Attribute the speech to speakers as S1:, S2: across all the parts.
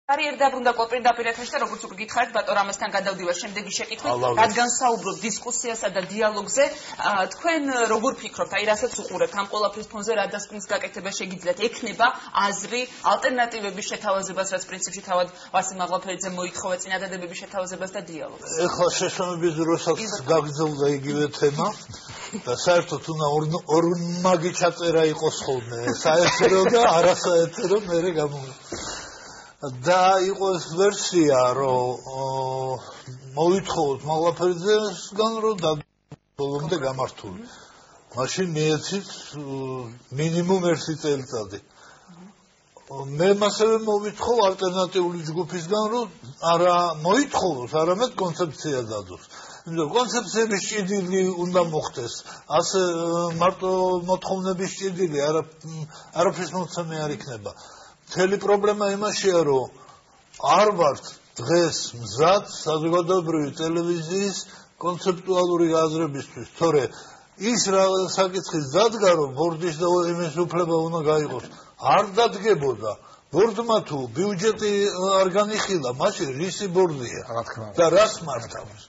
S1: კარიერა დაბრუნდა კოპირდაპირ ეთერში და როგორც უკვე გითხარით ბატონ ამასთან გადავდივარ შემდეგი შეკითხვით რადგან საუბრობთ დისკუსიასა და დიალოგზე თქვენ როგორ ფიქრობთ აი რასაც უყურებთ ამ ყველაფრის ფონზე რა დასკვნის გაკეთება შეგიძლიათ ექნება აზრი ალტერნატივების შეთავაზებას რაც პრინციპში თავად ვასილ მაღლაფერიძე მოითხოვა წინადადებების შეთავაზებას და დიალოგს
S2: ეხლა შეშმების დროსაც გაგრძელდა იგივე თემა და საერთოდ უნდა ორმაგი ჩაწერა იყოს ხოლმე საერთო და არასაერთო მერე გამოვიდა და იყოს ვერსია რომ მოითხოვოთ მაღლაფერიძესგან რომ ბოლომდე გამართული მაშინ მიეცით მინიმუმ 1 წელიწადი მე მასევე მოვითხოვ ალტერნატიული ჯგუფისგან რომ არა მოითხოვოს არამედ კონცეფცია დადოს იმიტომ კონცეფციების ჭიდილი უნდა მოხდეს ასე მარტო მოთხოვნების ჭიდილი არაფრის მოცემი არ იქნება მთელი პრობლემა იმაშია რომ არ ვართ დღეს მზად საზოგადოებრივი ტელევიზიის კონცეპტუალური აზრებისთვის თორე ის რა საკითხის დადგა რომ ბორდის და იმის უფლება უნდა გაიღოს არ დადგებოდა ბორდმა თუ ბიუჯეტი არ განიხილა მაშინ რისი ბორდია და რას მართავს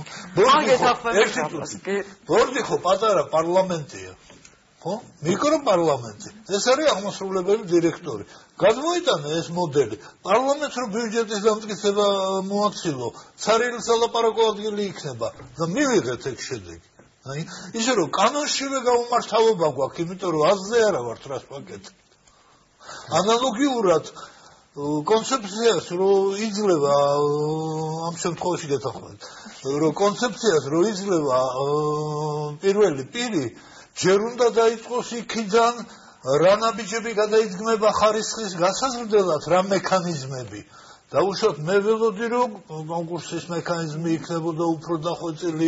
S2: ბორდი ხო პატარა პარლამენტია ხო მიკროპარლამენტი ეს არის აღმასრულებელი დირექტორი გადმოიტანა ეს მოდელი პარლამენტს რო ბიუჯეტის დამტკიცება მოაცილო ცარილის ალაპარაკო ადგილი იქნება და მივიღეთ ეგ შედეგი აი ისე რომ კანონშივე გაუმართავობა გვაქვს იმიტომ რომ აზზე არა ვართ რას ვაკეთებთ ანალოგიურად კონცეფციას რო იძლევა ამ შემთხვევაში გეთანხმებით რომ კონცეფციას რო იძლევა პირველი პირი ჯერ უნდა დაიწყოს იქიდან რა ნაბიჯები გადაიძგმება ხარისხის გასაზრდელად რა მექანიზმები დაუშვათ მე ველოდი რომ კონკურსის მექანიზმი იქნებოდა უფრო დახვეწილი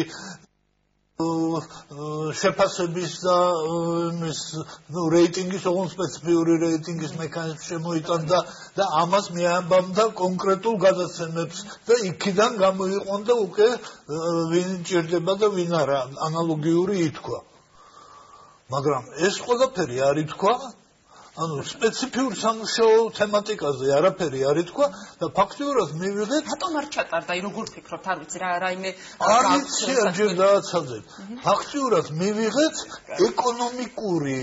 S2: შეფასების და რეიტინგის ოღონდ სპეციფიური რეიტინგის მექანიზმი შემოიტანდა და ამას მიამბამდა კონკრეტულ გადაცემებს და იქიდან გამოიყვანდა უკვე ვინ ჭირდება და ვინ არა ანალოგიური ითქვა მაგრამ ეს ყველაფერი არ ითქვა ანუ სპეციფიურ სამუშაო თემატიკაზე არაფერი არ ითქვა და ფაქტიურად მივიღეთ
S1: ბატონ არ ჩატარდა აი როგორ ფიქრობთ არ ვიცი რაიმე
S2: არ ვიცი ჯერ დააცადეთ ფაქტიურად მივიღეთ ეკონომიკური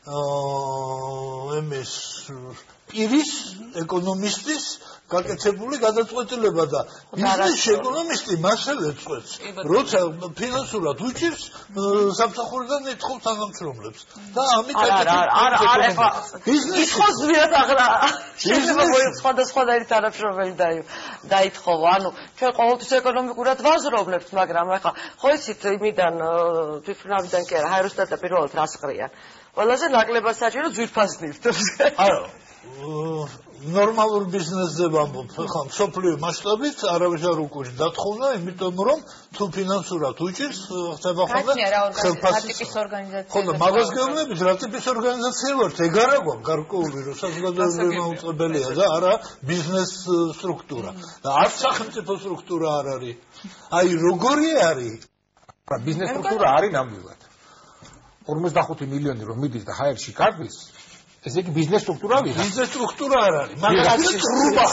S2: εμის პირის ეკონომისტის გაკეთებული გადაწყვეტილება და ბიზნესში ეკონომისტი მასევე წყვეტს როცა ფინანსურად უჭირს სამსახურიდან ეთხოვს თანამშრომლებს და ამით
S3: ბიზნესის ზვიად აღრა შეიძლება სხვადასხვა თანამშრომელი დაითხოვა ანუ ჩვენ ყოველთვის ეკონომიკურად ვაზრობლებთ მაგრამ ახლა ხო იცით იმიდან თვითმფრინავიდან კი არა ჰაეროსტატა პირველად რას ყრიან ყველაზე ნაკლებად საჭირო ძვირფას ნივთებს
S2: არა ნორმალურ ბიზნესზე ვამბობ ხა მსოფლიო მასშტაბით არავის არ უკუჭ დათხოვნა იმიტომ რომ თუ ფინანსურად უჭირს ხდება ხოლმე
S1: ხელფასის ორგანიზაცია
S2: ხო და მაგას გეუბნებით რა ტიპის ორგანიზაცია ვართ ეგ არა გვაქვს გარკვეული რომ საზოგადოებრივი მაუწყებელია და არა ბიზნეს სტრუქტურა და არც სახელმწიფო სტრუქტურა არ არის აი როგორი არის
S4: ბიზნეს სტრუქტურა არის ნამდვილად 55 მილიონი რომ მიდის და ჰაერში გადის ესე იგი ბიზნეს სტრუქტურა ვიღაც
S2: ბიზნეს სტრუქტურა არ არის მაგრამ ტრუბა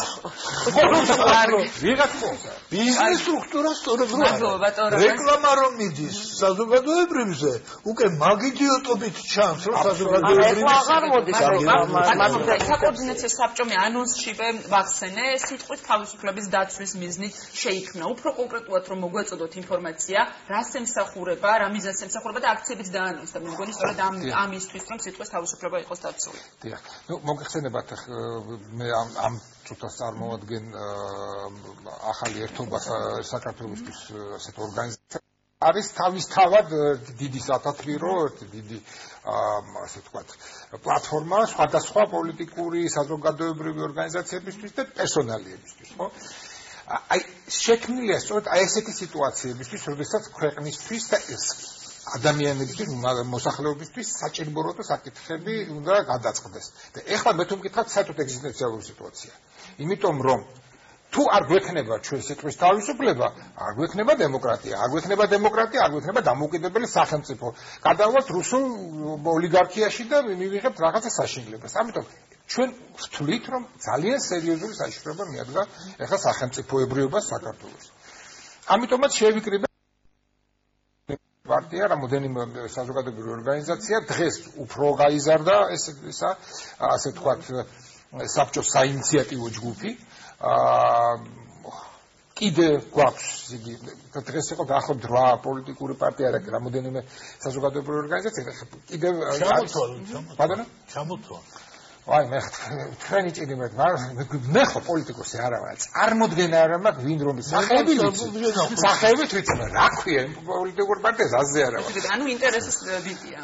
S4: ვიღაც
S2: ბიზნეს სტრუქტურა სწორედ რო რეკლამა რომ მიდის საზოგადოებრივზე უკვე მაგ იდიოტობით ჩანს რომ საზოგადოებრივი
S3: აღარ მოდის
S1: საკოორდინაციო საბჭომი ანონსშივე ვახსენე სიტყვით თავისუფლების დაცვის მიზნით შეიქმნა უფრო კონკრეტულად რომ მოგვეწოდოთ ინფორმაცია რას ემსახურება რა მიზანს ემსახურება და აქციებიც დაანონსდა მე მგონი სწორედ ამისთვის რომ სიტყვის თავისუფლება იყოს დაცული
S4: დიახ ნუ მოგეხსენებათ მე ამ წუთას წარმოვადგენ ახალი ერთობა საქართველოსთვის ასეთ ორგანიზაცია არის თავისთავად დიდი სათათბირო დიდი ასე ვთქვათ პლატფორმა სხვადასხვა პოლიტიკური საზოგადოებრივი ორგანიზაციებისთვის და პერსონალიებისთვის ხო აი შექმნილია სწორედ აი ესეთი სიტუაციებისთვის როდესაც ქვეყნისთვის და ადამიანებისთვის მოსახლეობისთვის საჭირო და საკითხები უნდა გადაწყდეს და ეხლა მე თუ მკითხავთ საერთოდ ეგზისტენციალური სიტუაცია იმიტომ რომ თუ არ გვექნება ჩვენ სიტყვის თავისუფლება არ გვექნება დემოკრატია არ გვექნება დამოუკიდებელი სახელმწიფო გადავალთ რუსულ ოლიგარქიაში და მივიღებთ რაღაცა საშინლებას ამიტომ ჩვენ ვთვლით, რომ ძალიან სერიოზული საშიშროება მიადგა ეხლა სახელმწიფოებრიობას საქართველოს. ამიტომაც შევიკრიბე პარტია, რამოდენიმე საზოგადოებრივი ორგანიზაცია დღეს უფრო გაიზარდა ესა, ასე ვთქვათ, საბჭოს საინიციატივო ჯგუფი. კიდე გვაქვს იგი დღეს იყო დაახლოებით 8 პოლიტიკური პარტია და რამოდენიმე საზოგადოებრივი ორგანიზაცია კიდე
S2: ჩამოთვალ.
S4: აი მე თქვენი ჭირი მე ხო პოლიტიკოსი არა ვარ წარმოდგენა არა მაქვს ვინ რომ სახეებით ვიცი რა ქვია პოლიტიკურ პარტიას აზე არა ვარ
S1: ანუ ინტერესის ვიზია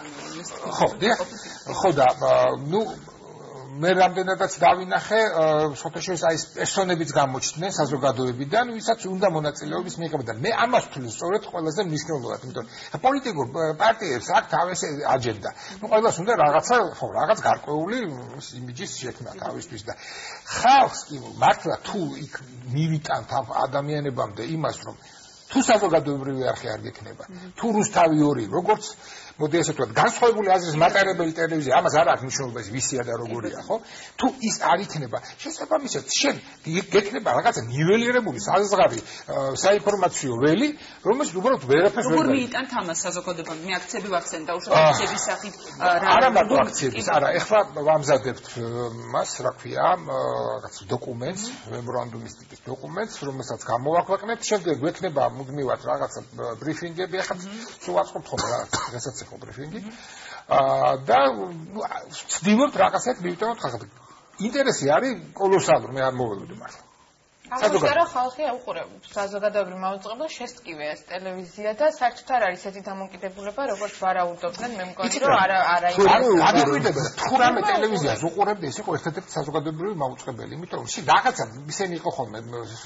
S4: ხო და ნუ მე რამდენადაც დავინახე სოთაშორის აი პერსონებიც გამოჩნდნენ საზოგადოებიდან ვისაც უნდა მონაწილეობის მიიღება და მე ამას ვთვლი სწორედ ყველაზე მნიშვნელოვნად იმიტომ რომ პოლიტიკურ პარტიებს აქვს თავისი აჯენდა ნუ ყველას უნდა რაღაც გარკვეული იმიჯის შექმნა თავისთვის და ხალხს მართლა თუ იქ მივიტანთ ამ ადამიანებამდე იმას რომ თუ საზოგადოებრივი არხი არ გექნება თუ რუსთავი 2 როგორც მოდი ესე ვთქვათ, განსხვავებული აზრის მატარებელი ტელევიზია, ამას არ აქვს მნიშვნელობა ის ვისია და როგორია, ხო? თუ ის არ იქნება, შესაბამისად, შენ გექნება რაღაცა ნიველირებული საზღარი საინფორმაციო ველი, რომელიც უბრალოდ ვერაფერს ვერ
S1: როგორ მიიტანთ ამას საზოგადოებამ? მე აქციები ვახსენე და უშუალოდ აქციების სახით
S4: არა მარტო აქციების, არა, ეხლა ვამზადებთ მას, რა ქვია, რაღაც დოკუმენტს, მემორანდუმის ტიპის დოკუმენტს, რომელსაც გამოვაქვეყნებთ, შემდეგ გვექნება მუდმივად რაღაცა ბრიფინგები, ეხლა სულ აწყობთ ხომ რა, დღესაც ბრიფინგი და ვცდილობთ რაღაცას მივიტანოთ ხალხად. ინტერესი არის კოლოსალური, მე არ მოველოდი მართლა.
S5: საზოგადო ხალხი უყურებს საზოგადოებრივ მაუწყებლობას შესტკივე ეს ტელევიზია და საერთოდ არ არის ესეთი დამოკიდებულება, როგორც ვარაუდობდნენ, მე მგონი რომ არა
S4: დამოკიდებულება თუ რამე ტელევიზიას უყურებდი ეს იყო ერთ-ერთი საზოგადოებრივი მაუწყებელი, იმიტომ რომ ისინი ისინი იყო ხოლმე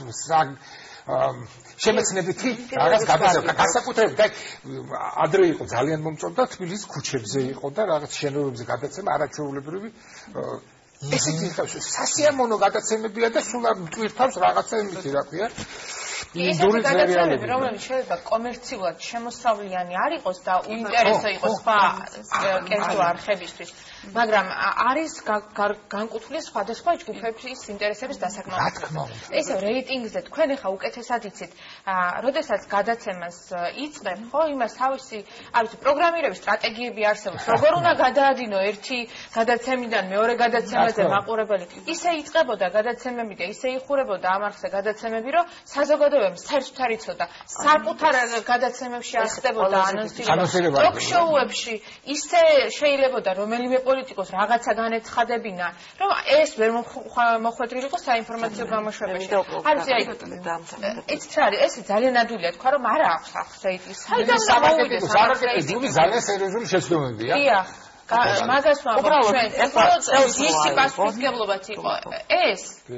S4: შემეცნებითი რაღაც განსაკუთრებით და ადრე იყო ძალიან მომწონდა თბილისის ქუჩებზე იყო და რაღაც შენობებზე გადაცემა არაჩვეულებრივი ესეთი სასიამოვნო გადაცემებია და სულ არ მტვირთავს რაღაცა იმითი რა ქვია
S5: ინდური რეალობები რომელიც შეიძლება კომერციულად შემოსავლიანი არ იყოს და უინტერესო იყოს სხვა კერძო არხებისთვის მაგრამ არის განკუთვნილი სხვადასხვა ჯგუფების ინტერესების დასაკმაყოფილებლად. ესე რეიტინგზე თქვენ ახლა უკეთესად იცით, როდესაც გადაცემას იწყებ, ხო, იმას თავისი, არ ვიცი, პროგრამირების სტრატეგიები არსებობს. როგორ უნდა გადაადინო ერთი გადაცემიდან მეორე გადაცემაზე მაყურებელი. ისე იწყებოდა გადაცემები და ისე იხურებოდა ამ არხზე გადაცემები, რომ საზოგადოებამ საერთოდ არ იცოდა. საკუთარ გადაცემებში ახდებოდა ანონსირება. ტოკ-შოუებში ისე შეიძლებოდა რომელიმე პოლიტიკოს რაღაცა განეცხადებინა, რომ ეს ვერ მოხვედრილიყო საინფორმაციო გამოშვებაში. არის აი ეს ეს ძალიან ადვილია თქვა რომ არა აქვს ახს რეიტინგი. საიდან გამოვიდეს
S4: ეს ძალიან სერიოზული შეცდომებია.
S5: დიახ. მაგას ვამბობ ჩვენ. უბრალოდ მისი პასუხისმგებლობაც იყო ეს.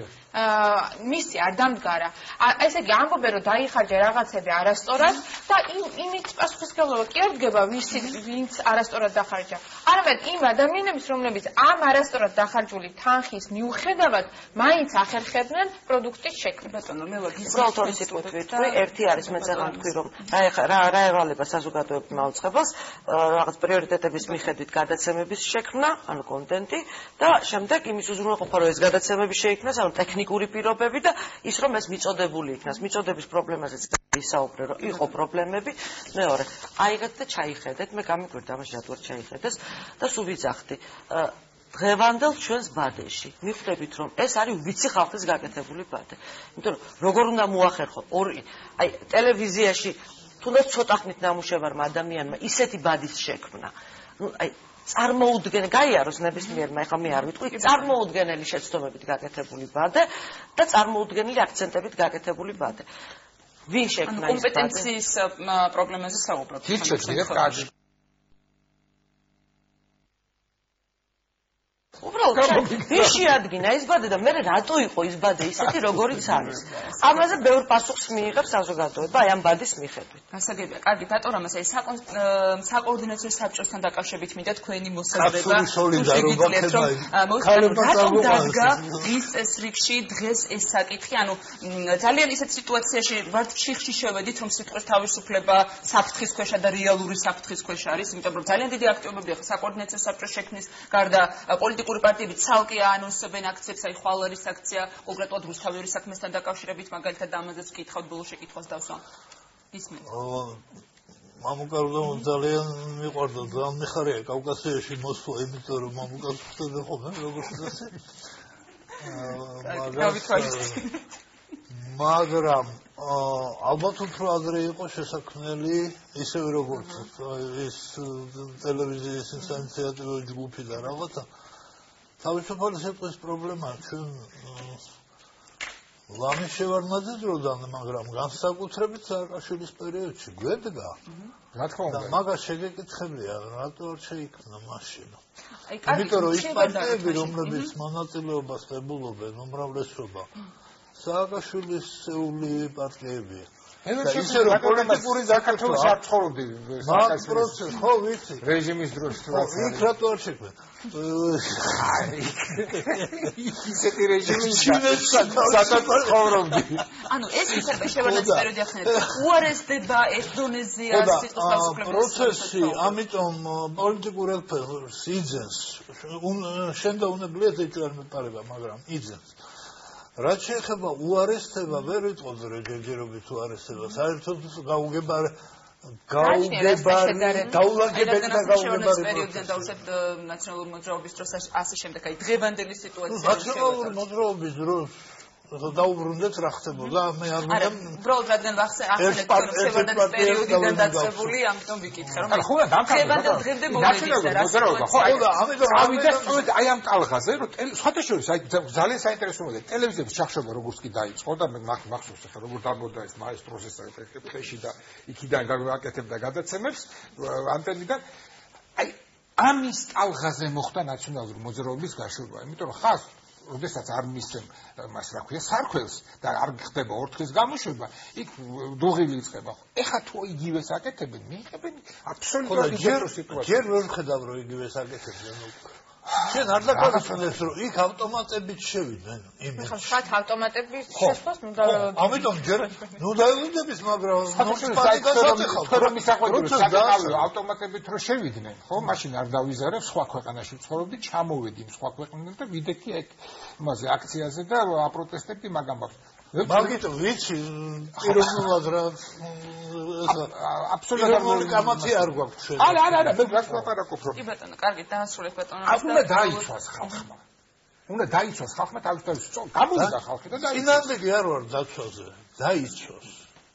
S5: მისი არ დამდგარა. ესე იგი ამბობენ რომ დაიხარჯა რაღაცები არასწორად და იმით პასუხისმგებლობა კი არ დგება ვინც არასწორად დახარჯა. არამედ იმ ადამიანების რომლებიც ამ არასწორად დახარჯული თანხის მიუხედავად მაინც ახერხებდნენ პროდუქტის შექმნას.
S3: უბრალოდ ორი სიტყვით ვიტყვი, ერთი არის მე წეღან თქვი რომ რა ევალება საზოგადოებრივ მაუწყებელს რაღაც პრიორიტეტების მიხედვით გადაცემების შექმნა, ანუ კონტენტი და შემდეგ იმის უზრუნველყოფა რომ ეს გადაცემები შეიქმნას, ანუ ტექნიკური პირობები და ის რომ ეს მიწოდებული იქნას. მიწოდების პრობლემაზეც ისაუბრე რომ იყო პრობლემები. მეორე, აიღეთ და ჩაიხედეთ, მე გამიკვირდა ამაში რატო არ ჩაიხედეს და სულ ვიძახდი. დღევანდელ ჩვენს ბადეში მიხვდებით რომ ეს არის ვიცი ხალხის გაკეთებული ბადე. იმიტომ რომ როგორ უნდა მოახერხო აი ტელევიზიაში თუნდაც ცოტა ხნით ნამუშევარმა ადამიანმა ისეთი ბადის შექმნა. ნუ აი წარმოუდგენელი გაიაროს ნებისმიერმა, ეხლა მე არ ვიტყვი, წარმოუდგენელი შეცდომებით გაკეთებული ბადე და წარმოუდგენელი აქცენტებით გაკეთებული ბადე. ვინ შექმნა ეს ბადე?
S1: კომპეტენციის პრობლემაზე საუბრობთ.
S4: კარგი.
S3: უბრალოდ ვინ შეადგინა ეს ბადე და მე რატო იყო ის ბადე ისეთი როგორიც არის. ამაზე ბევრ პასუხს მიიღებს საზოგადოება აი ამ ბადის მიხედვით.
S1: გასაგებია, კარგი, ბატონო, აი საკოორდინაციო საბჭოსთან დაკავშირებით მინდა თქვენი მოსაზრება
S2: სოლიდარობა
S1: დადგა ის წესრიგში დღეს ეს საკითხი, ანუ ძალიან ისეთ სიტუაციაში ვართ ჩიხში შევედით, რომ სიტყვის თავისუფლება საფრთხის ქვეშა და რეალური საფრთხის ქვეშ არის, იმიტომ რომ ძალიან დიდი აქტივობები ახლა საკოორდინაციო საბჭოს შექმნის გარდა პოლიტიკურ პოლიტიკური პარტიები ცალკე აანონსებენ აქციებს, აი ხვალ არის აქცია, კონკრეტულად რუსთავის საქმესთან დაკავშირებით, მაგალითად ამაზეც ვკითხავთ ბოლო შეკითხვას დავსვამ. ისმენთ.
S2: მამუკარდომ ძალიან მიყვარდა, ძალიან მიხარია კავკასიაში მოსვლა, იმიტომ რომ მამუკას ხვდები ხოლმე, როგორც ასე. მაგრამ ალბათ უფრო ადრე იყო შესაქმნელი ისევე როგორც ეს ტელევიზიის ინიციატივა ჯგუფი და რაღაცა თავისუფალი სიტყვის პრობლემაა ჩვენ ლამის შევარნაძედროდან, მაგრამ განსაკუთრებით სააკაშვილის პერიოდში გვედგა.
S4: რა თქმა უნდა.
S2: და მაგას შეგეკითხებია, რატო არ შეიქმნა მაშინ. იმიტომ რომ ის პარტიები, რომლებიც მონაწილეობას ღებულობენ, უმრავლესობა სააკაშვილის პარტიებია.
S4: ისე რომ პოლიტიკური საქართველოს არ ცხოვრობდი
S2: სააკაშვილის პროცესი, ხო ვიცი.
S4: რეჟიმის დროს
S2: იქ რატო არ შექმნა?
S4: ისეთი რეჟიმი საქართველოს ცხოვრობდი.
S1: ანუ ეს ისე შევარდნაძის პერიოდი ახსენეთ. უარესდება ეს დონეზეა სიტყვის თავისუფლების
S2: პროცესი, ამიტომ პოლიტიკურ ელფერს იძენს. შენ და უნებლიეთ ეჭვ არ მეპარება, მაგრამ იძენს. რაც შეეხება უარესდება, ვერ ვიტყოდ ჯერჯერობით უარესდება. საერთოდ გაუგებარი
S1: პერიოდიდან დავუშვებ ნაციონალური მოძრაობის დროს ასე შემდეგ, აი დღევანდელი სიტუაცია.
S2: ნაციონალური მოძრაობის დროს დაუბრუნდეთ რა ხდებოდა, მე არ მინდა.
S1: უბრალოდ რადგან ახსენეთ შევარდნაძის პერიოდიდან დაწყებული, ამიტომ ვიკითხე რომ დღევანდელ დღემდე მოვიდეთ რა.
S4: ხო, ამიტომ აი ამ ტალღაზე, რომ სხვადასხვა აი ძალიან საინტერესოა ტელევიზიების ჩახშობა როგორც კი დაიწყო და მე მახსოვს ახლა როგორ დამბოდა ეს მაესტროს ეს ფეში და იქიდან გაკეთებდა გადაცემებს ანტენიდან. აი ამის ტალღაზე მოხდა ნაციონალური მოძრაობის გაშვება, იმიტომ რომ ხას როდესაც არ მისცემ მას რა ქვია სარქველს და არ ხდება ორთხის გამოშვება, იქ დუღილი იწყება. ეხა თუ იგივეს აკეთებენ, მიიღებენ აბსოლუტურად იგივე სიტუაციას.
S2: ჯერ ვერ ხედავ რომ იგივეს აკეთებენ. შენ არ დაგაკეთებს რომ იქ ავტომატებით შევიდნენ იმის.
S5: ხო, ხათ ავტომატები შესვას ნუ და
S2: ამიტომ ჯერ ნუ დაელოდების, მაგრამ
S4: რომ ისაყვედუროს ავტომატებით რომ შევიდნენ, ხო, მაშინ არ დავიზარებ, სხვა ქვეყანაში ვცხოვრობდი, ჩამოვედი სხვა ქვეყნიდან და ვიდექი ეგ იმაზე აქციაზე და აპროტესტებდი მაგამ
S2: მაგით ვიცი პიროვნულად რა აბსოლუტურად გამათი არ გვაქვს ჩვენ.
S4: არა, მე გას ვაპარაკობ რომ.
S1: კი ბატონო, კარგი, დაასრულეთ ბატონო.
S4: უნდა დაიცვას ხალხმა. უნდა დაიცვას ხალხმა თავის გამოვიდა ხალხი და დაიცვას.
S2: წინანდელი არ ვარ დაცვაზე, დაიცვას.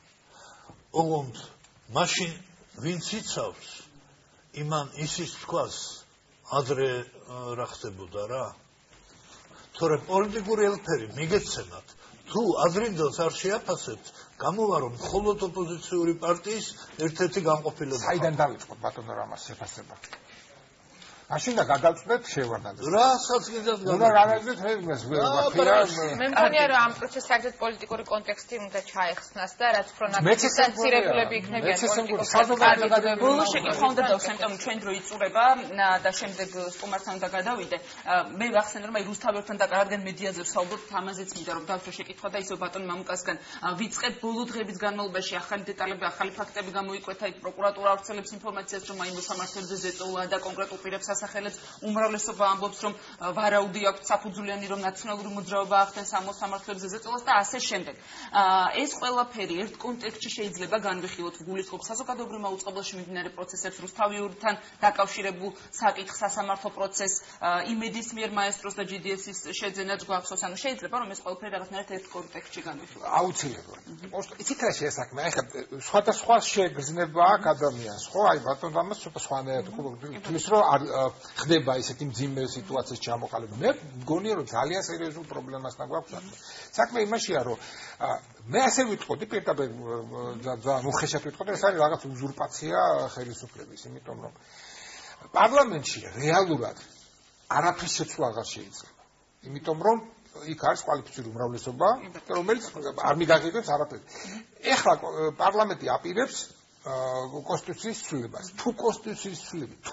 S2: ოღონდ მაშინ ვინც იცავს, იმან ისიც თქვას ადრე რა ხდებოდა რა. თორემ პოლიტიკური ელფერი მიგეცემათ. თუ ადრინდელს არ შეაფასებთ, გამოვა რომ მხოლოდ ოპოზიციური პარტიის ერთ-ერთი განყოფილება.
S4: საიდან დავიწყოთ ბატონო რამას შეფასება? მაშინ და გადავწყვეტ შევარდნაძეს.
S2: რასაც კიდევ
S4: გადავწყვეტ ეს
S5: მე მგონია რომ ამ პროცესს საერთოდ პოლიტიკური კონტექსტი უნდა ჩაეხსნას და რაც უფრო ნაციონალიზირებულები იქნებიან პოლიტიკოსები.
S1: ბოლო შეკითხვა უნდა დავსვამ, იმიტომ ჩვენ დრო იწურება და შემდეგ სტუმართან უნდა გადავიდე. მე ვახსენე რომ აი რუსთავებთან და რადგან მედიაზე ვსაუბრობთ, ამაზეც მინდა რომ დავსვე შეკითხვა და ისო ბატონ მამუკასგან ვიწყებ ბოლო დღების განმავლობაში ახალი დეტალები, ახალი ფაქტები გამოიკვეთა, იქ პროკურატურა ავრცელებს ინფორმაციას, რომ აი მოსამართლეებზე ზეწოლა და კონკრეტულ პირებს სახელებს უმრავლესობა ამბობს რომ ვარაუდი აქვს საფუძვლიანი რომ ნაციონალური მოძრაობა ახდენს ამ მოსამართლეებზე ზეწოლას და ასე შემდეგ. ეს ყველაფერი ერთ კონტექსტში შეიძლება განვიხილოთ გულისხმობს საზოგადოებრივ მაუწყებელში მიმდინარე პროცესებს, რუსთავიურთან დაკავშირებულ საკითხ სასამართლო პროცესს, იმედის მიერ მაესტროს და GDS-ის შეძენაც გვახსოვს, ანუ შეიძლება რომ ეს ყველაფერი რაღაცნაირად ერთ კონტექსტში განვიხილოთ.
S4: აუცილებლად. იცით რა შეესაქმნა? ეხლა სხვადასხვა შეგრძნება აქვს ადამიანს, ხო? აი ბატონო ამას ცოტა სხვანაირად თulis რომ ხდება ისეთი მძიმე სიტუაციის ჩამოყალიბება. მე მგონია რომ ძალიან სერიოზულ პრობლემასთან გვაქვს საქმე. საქმე იმაშია რომ მე ასე ვიტყოდი პირდაპირ ძალიან უხეშად ვიტყოდი, ეს არის რაღაც უზურპაცია ხელისუფლების, იმიტომ რომ პარლამენტში რეალურად არაფრის შეცვლა აღარ შეიძლება. იმიტომ რომ იქ არის კვალიფიციური უმრავლესობა, რომელიც არ მიგაღებებს არაფერს. ეხლა პარლამენტი აპირებს კონსტიტუციის ცვლილებას. თუ კონსტიტუციის ცვლილება, თუ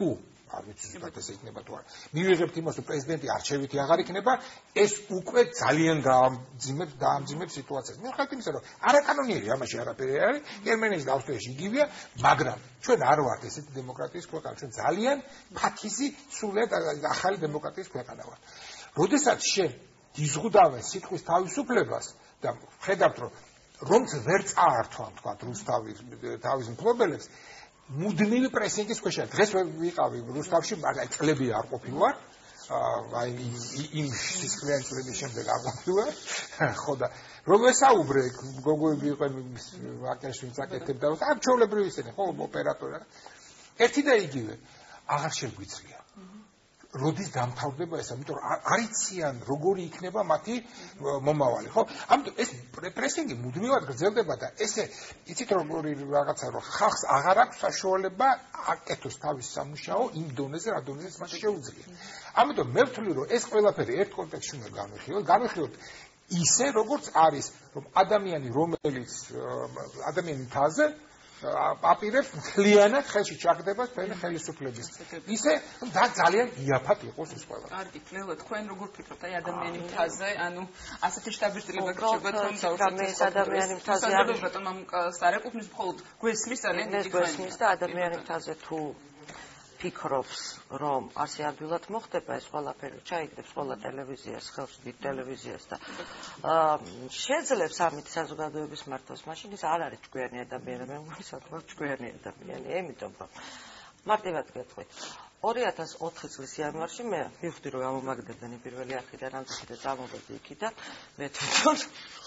S4: არ ვიცი ზუსტად ესე იქნება თუ არა. მივიღებთ იმას, რომ პრეზიდენტი არჩევითი აღარ იქნება, ეს უკვე ძალიან დაამძიმებს სიტუაციას. მიუხედავად იმისა, რომ არაკანონიერი ამაში არაფერი არ არის, გერმანიის და ავსტრიაში იგივეა, მაგრამ ჩვენ არ ვართ ესეთი დემოკრატიის ქვეყანა, ჩვენ ძალიან ფაქიზი, სრულად ახალი დემოკრატიის ქვეყანა ვართ. როდესაც შენ იზღუდავენ სიტყვის თავისუფლებას და ხედავთ, რომც ვერ წაართვან, თქვა რუსთავის თავის მფლობელებს, მუდმივი პრესინგის ქვეშ. დღეს ვიყავი რუსთავში, მაგრამ წლები არ ყოფილვარ. აი იმ სისხლიანი წლების შემდეგ არ ყოფილვარ. ხო და რომ ესაუბრე, გოგოები იყვნენ ვაკეში წაკეთებდა, ამ ჩვეულებრივი ისინი, ხო, ოპერატორი. ერთი და იგივე, აღარ შეგვიძლია. როდის დამთავრდება ეს, ამიტომ არიციან როგორი იქნება მათი მომავალი, ხო? ამიტომ ეს პრესინგი მუდმივად გრძელდება და ესე იცით როგორი რაღაცა რომ ხალხს აღარ აქვს საშუალება აკეთოს თავის სამუშაო იმ დონეზე, რა დონეზე მას შეუძლია. ამიტომ მე ვთვლი რომ ეს ყველაფერი ერთ კონტექსტში უნდა განვიხილოთ ისე როგორც არის, რომ ადამიანი რომელიც ადამიანი თაზე აპირებს მთლიანად ხელში ჩაგდება თქვენი ხელისუფლების. ისე და ძალიან იაფად იყოს ეს ყველა.
S1: კარგი, ნელა, თქვენ როგორ ფიქრობთ აი ადამიანი მთაზე, ანუ ასეთი შტაბირდება გრჩებათ რომ
S3: დაუშვათ ადამიანი მთაზე არის
S1: ბატონო სარეკუთვნის მხოლოდ გვესმის ძალიან დიდი
S3: გვესმის და ადამიანი მთაზე თუ ფიქრობს რომ ასე ადვილად მოხდება ეს ყველაფერი ჩაიგდებს ყველა ტელევიზიას ხელს დიდ ტელევიზიას და შეძლებს ამით საზოგადოების მართვას მაშინ ის არ არის ჭკვიანი ადამიანი მე მგონი ჭკვიანი ადამიანი იმიტომ რომ მარტივად გეტყვით 2004 წლის იანვარში მე მივხვდი რომ ამომაგდებდნენ პირველი არხიდან ამცირდა წამოვედი იქიდან მე თვითონ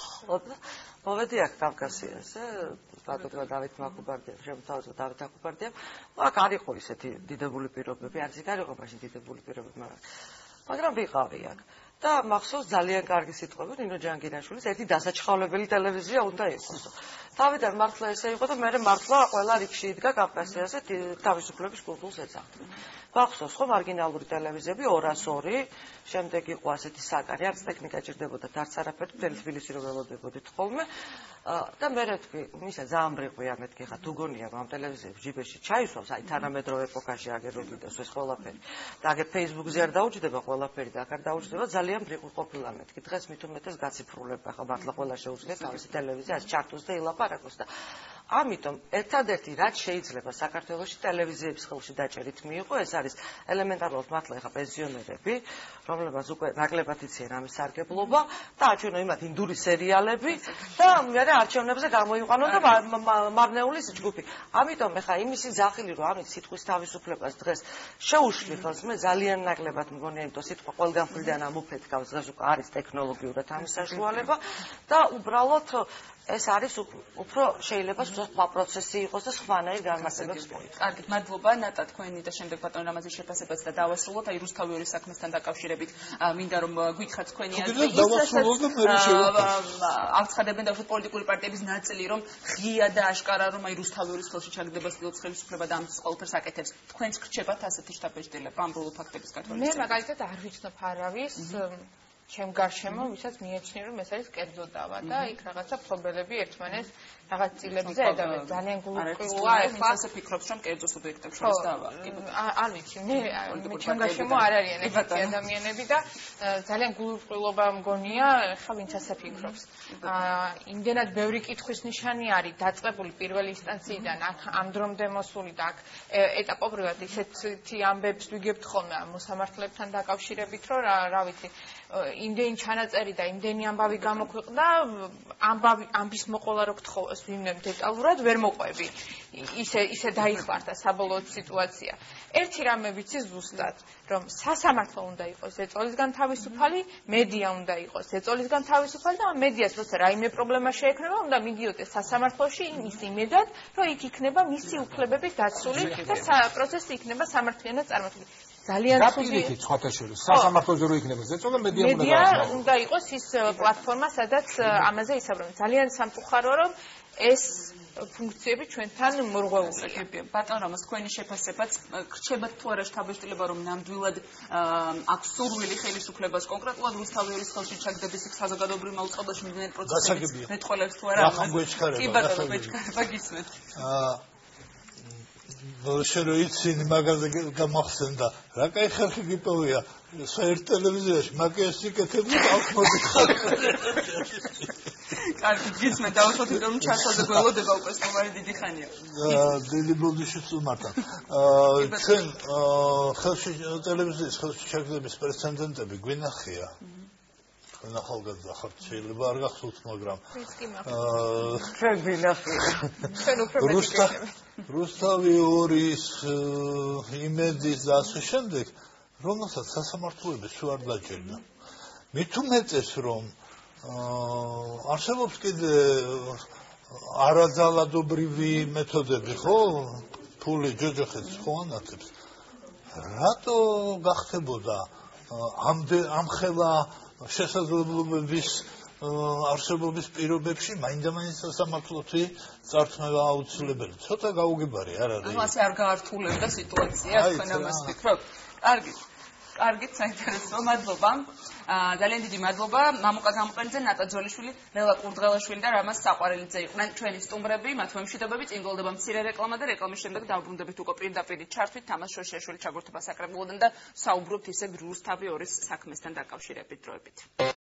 S3: მოვედი აქ კავკასიაზე ბატონმა დავით მაკუბარდიამ შემოთავაზა დავით აკუბარდიამ აქ არ იყო ისეთი დიდებული პირობები არც იქ არ იყო მაშინ დიდებული პირობები მაგრამ ვიყავი აქ და მახსოვს ძალიან კარგი სიტყვები ნინო ჯანგირაშვილის ერთი დასაჩხავლებელი ტელევიზია უნდა იყოს თავიდან მართლა ესე იყო და მე მართლა ყველა რიგში იდგა კავკასიაზე თავისუფლების კულტურს ეძახდა მახსოვს ხო მარგინალური ტელევიზიები 202 შემდეგ იყო ასეთი საკარი არც ტექნიკა ჭირდებოდა არც არაფერი მთელი თბილისი რომ ველოდებოდით ხოლმე და მე თქვი მისა ძალიან ბრიყვია მეთქი ხა თუ გონია ამ ტელევიზიებს ჯიბეში ჩაისვავს აი თანამედროვე ეპოქაში აგეროდიდას ეს ყველაფერი და აგერ Facebook-ზე არ დაუჯდება ყველაფერი და აქ არ დაუჯდება ძალიან ბრიყვი ყოფილა მეთქი დღეს მით უმეტეს გაციფრულება ხა მართლა ყველა შეუძლია თავისი ტელევიზიას ჩართოს და ილაპარაკოს და ამიტომ ერთადერთი რაც შეიძლება საქართველოში ტელევიზიების ხელში დაჭერით მიიღო ეს არის ელემენტარულად მართლა ეხა პენსიონერები რომლებსაც უკვე ნაკლებად იციან ამის სარგებლობა და აჩვენო იმათ ინდური სერიალები და მე არჩევნებზე გამოიყვანო და მარნეულის ჯგუფი ამიტომ ეხა იმისი ძახილი რომ ამით სიტყვის თავისუფლებას დღეს შეუშლი ხელს მე ძალიან ნაკლებად მგონია იმიტომ სიტყვა ყველგან მხრიდან ამოფეთქავს დღეს უკვე არის ტექნოლოგიურად ამის საშუალება და უბრალოდ ეს არის უფრო შეიძლება სხვა პროცესი იყოს და სხვანაირ განმარტებებს მოიწვიოს.
S1: კარგი, მადლობა ნატა თქვენი და შემდეგ ბატონ რამაზის შეფასებაც და დავასრულოთ აი რუსთავი ორი საქმესთან დაკავშირებით მინდა რომ გითხრათ თქვენი აღწადებენ და პოლიტიკური პარტიების ნაწილი რომ ღია და აშკარა რომ აი რუსთავი ორის ხელში ჩაგდება ხელისუფლება და ამის ყველაფერს აკეთებს. თქვენც გრჩებათ ასეთი შტაბეჭდილება ამ ბოლო ფაქტების გათვალისწინებით?
S5: მე მაგალითად არ ვიცნობ არავის ჩემ გარშემო, ვისაც მიეჩნია რომ ეს არის კერძო დავა და იქ რაღაცა ფლობელები ერთმანეს რაღაც წილებზე ედავენ ძალიან გულუყვილოა ეხლა
S1: ასე ფიქრობს რომ კერძო სუბიექტებს შორის დავა.
S5: არ ვიცი, მე ჩემ გარშემო არ არიან ესეთი ადამიანები და ძალიან გულუყვილობა მგონია ეხლა ვინც ასე ფიქრობს. იმდენად ბევრი კითხვის ნიშანი არის დაწყებული პირველი ინსტანციიდან აქ ამ დრომდე მოსული და აქ ეტაპობრივად ისეთი ამბებს ვიგებთ ხოლმე მოსამართლებთან დაკავშირებით რომ რა ვიცი იმდენი ჩანაწერი და იმდენი ამბავი გამოქვეყნდა ამბის მოყოლა რო გთხოვოს ვინმე დეტალურად ვერ მოყვები ისე დაიხმართა საბოლოო სიტუაცია ერთი რამე ვიცი ზუსტად რომ სასამართლო უნდა იყოს ეწოლისგან თავისუფალი მედია უნდა იყოს ეწოლისგან თავისუფალი და მედიას როცა რაიმე პრობლემა შეექმნება უნდა მიდიოდეს სასამართლოში იმის იმედად რომ იქ იქნება მისი უფლებები დაცული და პროცესი იქნება სამართლიანად წარმოქმნილი ძალიან
S4: ცუდი ცოტაშორი სასამართლოზე რო იქნება ზეწოლა მედია
S5: უნდა იყოს ის პლატფორმა სადაც ამაზე ისაუბრებენ ძალიან სამწუხაროა რომ ეს ფუნქციები ჩვენთან მორღვეულია.
S1: ბატონ რამოს თქვენი შეფასებაც გრჩებათ თუ არა შთაბეჭდილება რომ ნამდვილად აქვს სურვილი ხელისუფლებას კონკრეტულად რუსთავი ორის ხელში ჩაგდების იქ საზოგადოებრივ მოწყობილობაში მიმდინარე პროცესების მეტყველებს თუ არა
S2: კი
S1: ბატონო ბეჭკარება გისმენთ.
S2: შენ რო იცინი მაგაზე გამახსენდა რა კაი ხალხი გიპოვია საერთ ტელევიზიაში მაგას იკეთებს ალხმოდიხარ
S1: კარგი გისმენთ დავუშვათ რომ ჩასვაზე გველოდება უკვე სტუმარი დიდი ხანია
S2: დიდი ბოდიში წუმართან ჩვენ ხელში ტელევიზიის ხელში შეგდების პრეცედენტები გვინახია თქვენ ახალგაზრდა ხართ შეიძლება არ გახსოვთ მაგრამ
S3: ჩვენ გვინახია
S5: ჩვენ უფრო მეტი
S2: რუსთავი 2-ის იმედის და ასე შემდეგ რომელსაც სასამართლოები სულ არ დაჭერდა მით უმეტეს რომ არსებობს კიდე არაძალადობრივი მეთოდები ხო ფული ჯოჯოხეთს ხო ანათებს რატო გახდებოდა ამ ხელა შესაძლებლობების არსებობის პირობებში მაინდა-მაინც სასამართლოთი წართმევა აუცილებელი ცოტა გაუგებარი არ არის
S1: ასე არ გაართულებდა სიტუაცია თქვენ ამას ვფიქრობ კარგით საინტერესო მადლობა ძალიან დიდი მადლობა მამუკა გამოყენიძე ნატა ძოლიშვილი ლელა კურდღელაშვილი და რამაზ საყვარელიძე იყვნენ ჩვენი სტუმრები მათ მემშვიდობებით წინგოლდება მცირე რეკლამა და რეკლამის შემდეგ დავბრუნდებით უკვე პირდაპირ ჩართვით თამაზ შოშიაშვილი ჩაგურთება საკრებულოდან და საუბრობთ ისე რუსთავი 2-ის საქმესთან დაკავშირებით დროებით